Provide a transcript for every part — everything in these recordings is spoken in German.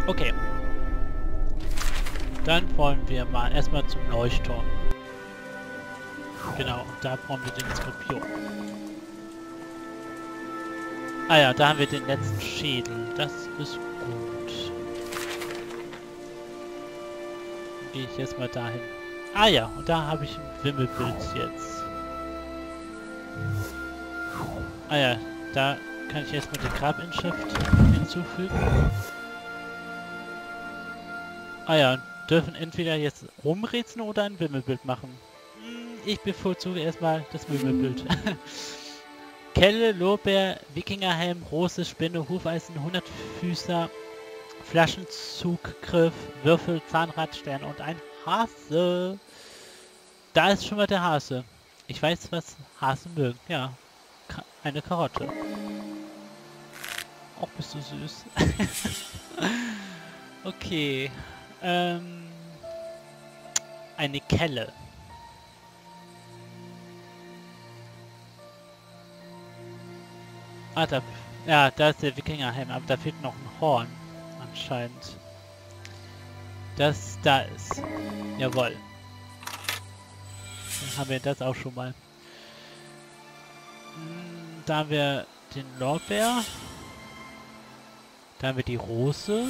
Okay. Dann wollen wir mal erstmal zum Leuchtturm. Genau, da brauchen wir den Skorpion. Ah ja, da haben wir den letzten Schädel. Das ist gut. Dann gehe ich erstmal dahin. Ah ja, und da habe ich ein Wimmelbild jetzt. Ah ja, da kann ich erstmal die Grabinschrift hinzufügen. Ah ja, dürfen entweder jetzt rumrätseln oder ein Wimmelbild machen. Ich bevorzuge erstmal das Wimmelbild. Kelle, Lorbeer, Wikingerhelm, Rose, Spinne, Hufeisen, Hundertfüßer, Flaschenzuggriff, Würfel, Zahnradstern und ein Hase. Da ist schon mal der Hase. Ich weiß, was Hasen mögen. Ja, eine Karotte. Auch bist du süß. Okay. Eine Kelle. Ah, ja, da ist der Wikingerhelm, aber da fehlt noch ein Horn. Anscheinend. Das da ist. Jawohl. Dann haben wir das auch schon mal. Da haben wir den Lorbeer. Da haben wir die Rose.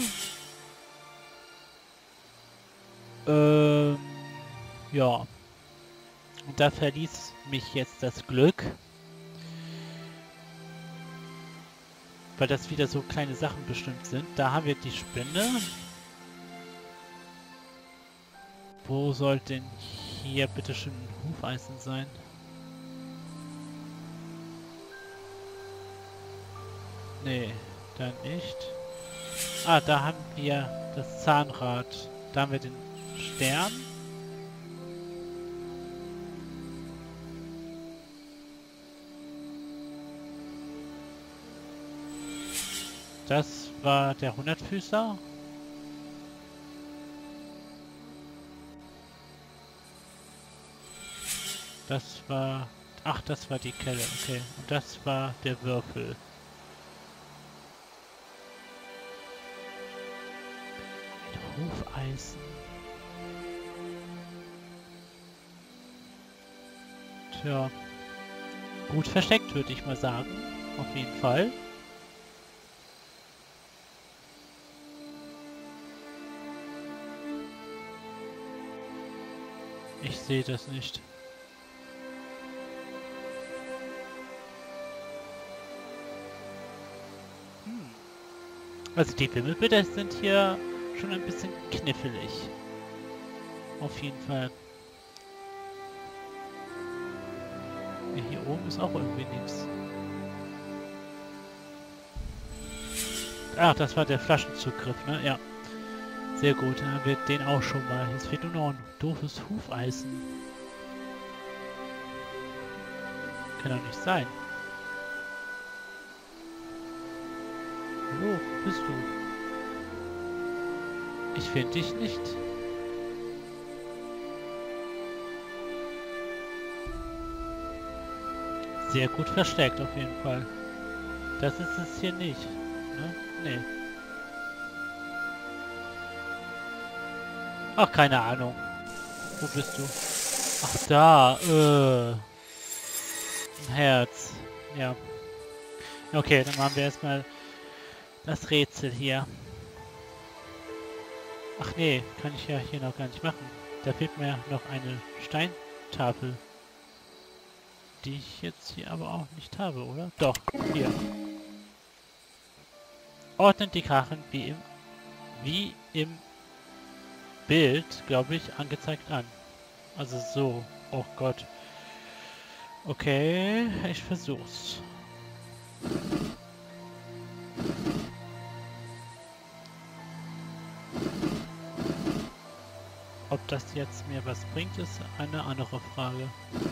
Ja. Und da verließ mich jetzt das Glück. Weil das wieder so kleine Sachen bestimmt sind. Da haben wir die Spinne. Wo soll denn hier bitte schön ein Hufeisen sein? Nee, da nicht. Ah, da haben wir das Zahnrad. Da haben wir den Stern. Das war der Hundertfüßer. Das war... Ach, das war die Kelle, okay. Und das war der Würfel. Ein Hufeisen. Tja. Gut versteckt, würde ich mal sagen. Auf jeden Fall. Ich sehe das nicht. Also die Wimmelbilder sind hier schon ein bisschen knifflig. Auf jeden Fall. Ja, hier oben ist auch irgendwie nichts. Ach, das war der Flaschenzugriff, ne? Ja. Sehr gut, dann haben wir den auch schon mal. Jetzt fehlt nur noch ein doofes Hufeisen. Kann doch nicht sein. Hallo, wo bist du? Ich finde dich nicht. Sehr gut versteckt auf jeden Fall. Das ist es hier nicht. Ne? Nee. Ach, keine Ahnung. Wo bist du? Ach, da. Ein Herz. Ja. Okay, dann machen wir erstmal das Rätsel hier. Ach nee, kann ich ja hier noch gar nicht machen. Da fehlt mir noch eine Steintafel. Die ich jetzt hier aber auch nicht habe, oder? Doch, hier. Ordnet die Karten wie im Bild, glaube ich, angezeigt an. Also so. Oh Gott. Okay, ich versuch's. Ob das jetzt mir was bringt, ist eine andere Frage.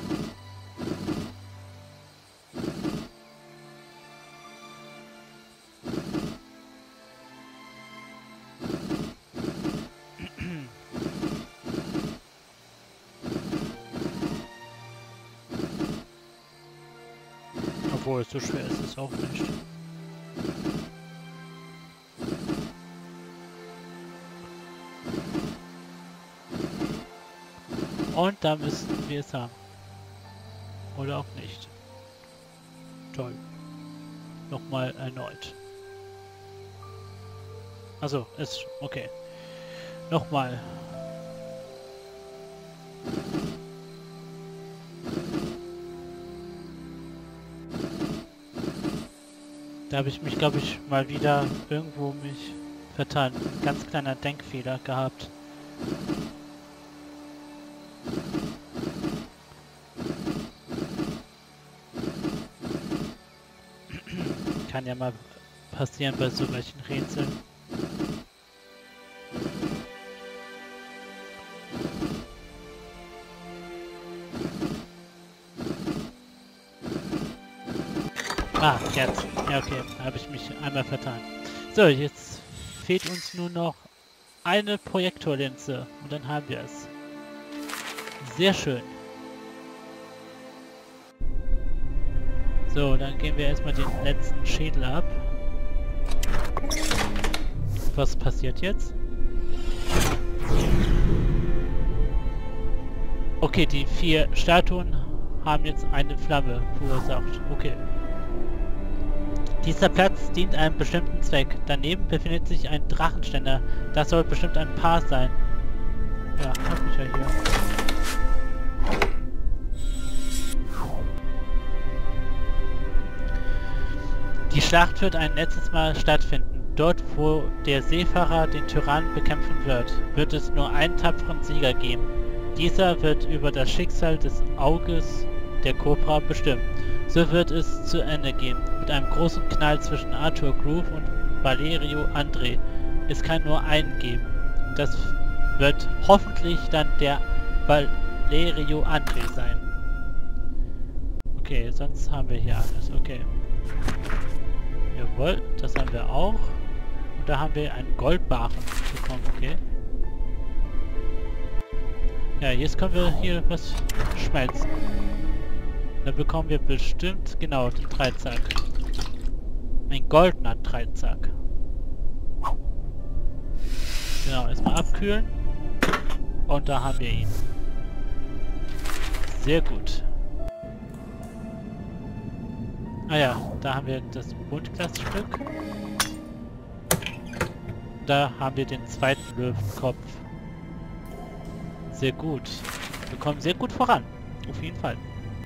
Obwohl, so schwer ist es auch nicht. Und da müssten wir es haben. Oder auch nicht. Toll. Nochmal erneut. Also, ist okay. Nochmal. Da habe ich mich, glaube ich, mal wieder irgendwo vertan. Ein ganz kleiner Denkfehler gehabt. Kann ja mal passieren bei so welchen Rätseln. Ah, jetzt. Ja, okay. Da habe ich mich einmal vertan. So, jetzt fehlt uns nur noch eine Projektorlinse und dann haben wir es. Sehr schön. So, dann gehen wir erstmal den letzten Schädel ab. Was passiert jetzt? Okay, die 4 Statuen haben jetzt eine Flamme verursacht. Okay. Dieser Platz dient einem bestimmten Zweck. Daneben befindet sich ein Drachenständer. Das soll bestimmt ein Paar sein. Ja, hab ich ja hier. Die Schlacht wird ein letztes Mal stattfinden. Dort, wo der Seefahrer den Tyrannen bekämpfen wird es nur einen tapferen Sieger geben. Dieser wird über das Schicksal des Auges der Kobra bestimmen. So wird es zu Ende gehen, mit einem großen Knall zwischen Arthur Groove und Valerio André. Es kann nur einen geben. Das wird hoffentlich dann der Valerio André sein. Okay, sonst haben wir hier alles. Okay. Jawohl, das haben wir auch. Und da haben wir einen Goldbarren bekommen, okay. Ja, jetzt können wir hier was schmelzen. Da bekommen wir bestimmt, genau, den Dreizack. Ein goldener Dreizack. Genau, erstmal abkühlen. Und da haben wir ihn. Sehr gut. Ah ja, da haben wir das Buntglasstück. Da haben wir den zweiten Löwenkopf. Sehr gut. Wir kommen sehr gut voran. Auf jeden Fall.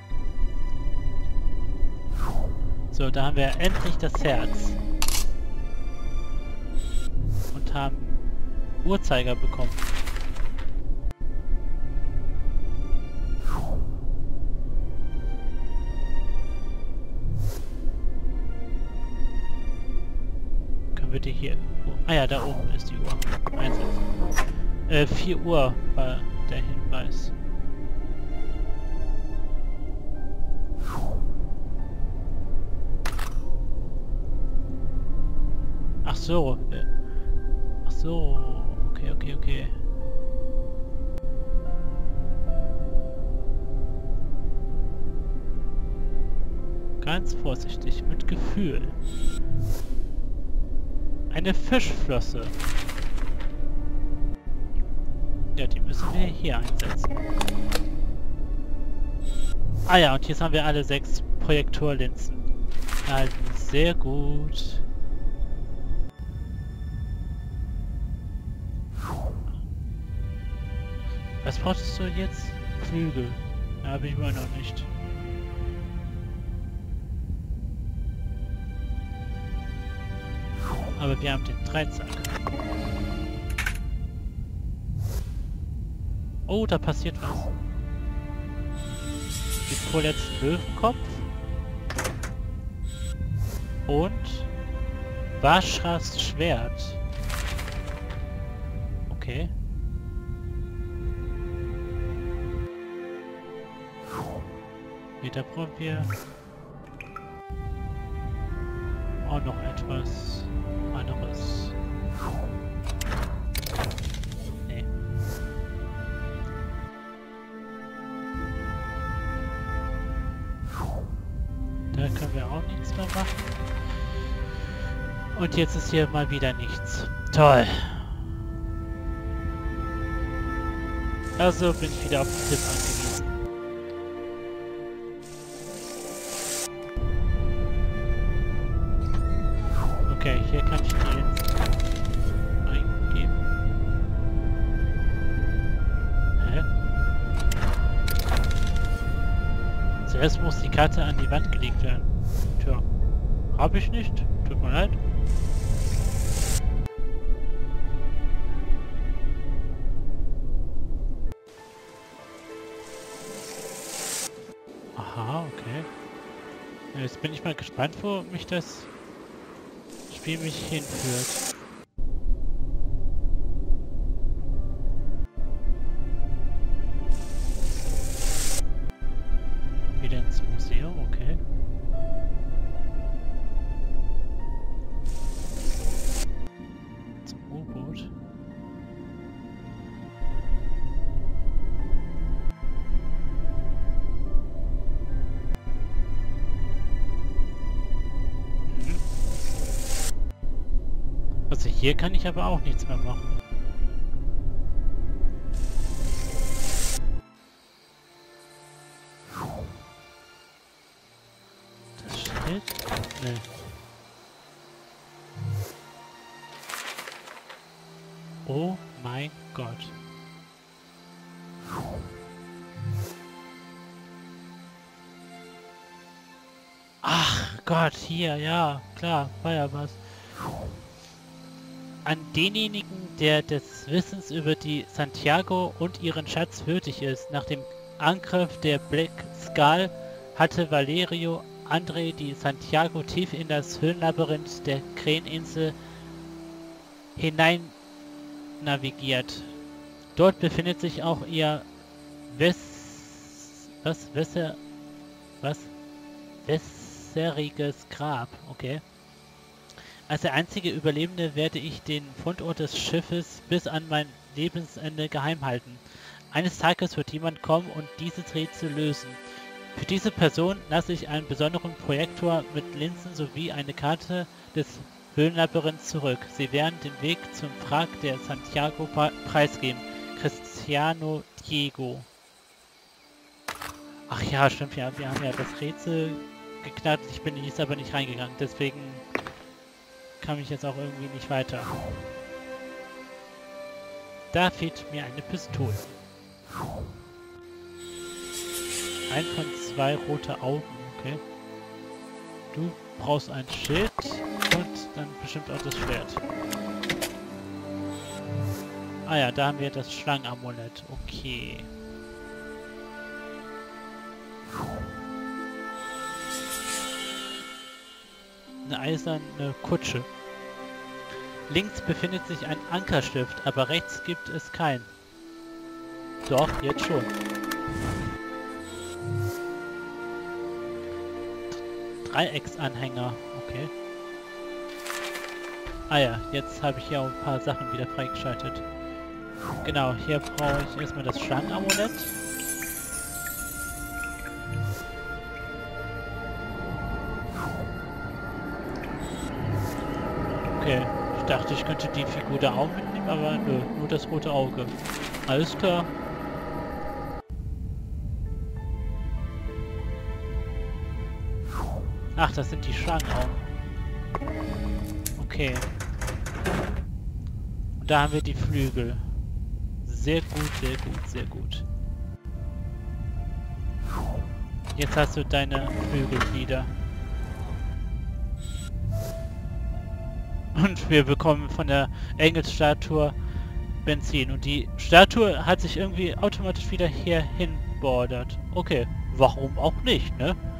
So, da haben wir endlich das Herz. Und haben Uhrzeiger bekommen. Können wir die hier... Ah ja, da oben ist die Uhr. Einsetzen. 4 Uhr war der Hinweis. Ach so. Ach so. Okay. Ganz vorsichtig, mit Gefühl. Eine Fischflosse. Ja, die müssen wir hier einsetzen. Ah ja, und jetzt haben wir alle 6 Projektorlinsen. Also sehr gut. Was brauchst du jetzt? Flügel. Habe ich immer noch nicht. Aber wir haben den Dreizack. Oh, da passiert was. Den vorletzten Löwenkopf. Und Vashras Schwert. Okay. Nee, da brauchen wir auch noch etwas anderes. Nee. Da können wir auch nichts mehr machen. Und jetzt ist hier mal wieder nichts. Toll. Also bin ich wieder auf den Tipp angewiesen. Okay, hier kann ich die jetzt eingeben. Hä? Zuerst muss die Karte an die Wand gelegt werden. Tja, hab ich nicht. Tut mir leid. Aha, okay. Jetzt bin ich mal gespannt, wo mich das Spiel mich hinführt. Wieder ins Museum, okay. Zum U-Boot. Also hier kann ich aber auch nichts mehr machen. Das Schild? Nee. Oh mein Gott. Ach Gott, hier, ja, klar, war ja was. An denjenigen, der des Wissens über die Santiago und ihren Schatz würdig ist. Nach dem Angriff der Black Skull hatte Valerio Andre die Santiago tief in das Höhlenlabyrinth der Kräheninsel hinein navigiert. Dort befindet sich auch ihr wässriges Grab. Okay. Als der einzige Überlebende werde ich den Fundort des Schiffes bis an mein Lebensende geheim halten. Eines Tages wird jemand kommen und dieses Rätsel lösen. Für diese Person lasse ich einen besonderen Projektor mit Linsen sowie eine Karte des Höhlenlabyrinths zurück. Sie werden den Weg zum Wrack der Santiago preisgeben. Cristiano Diego. Ach ja, stimmt ja, wir haben ja das Rätsel geknackt. Ich bin jetzt aber nicht reingegangen, deswegen kam ich jetzt auch irgendwie nicht weiter. Da fehlt mir eine Pistole. Ein von 2 rote Augen, okay. Du brauchst ein Schild und dann bestimmt auch das Schwert. Ah ja, da haben wir das Schlangenamulett, okay. Eine eiserne Kutsche. Links befindet sich ein Ankerstift, aber rechts gibt es keinen. Doch, jetzt schon. Dreiecksanhänger, okay. Ah ja, jetzt habe ich hier auch ein paar Sachen wieder freigeschaltet. Genau, hier brauche ich erstmal das Schlangenamulett. Okay, ich dachte, ich könnte die Figur da auch mitnehmen, aber nö, nur das rote Auge. Alles klar. Ach, das sind die Schlangenaugen. Okay. Und da haben wir die Flügel. Sehr gut, sehr gut, sehr gut. Jetzt hast du deine Flügel wieder. Und wir bekommen von der Engelsstatue Benzin. Und die Statue hat sich irgendwie automatisch wieder hier hinbordert. Okay, warum auch nicht, ne?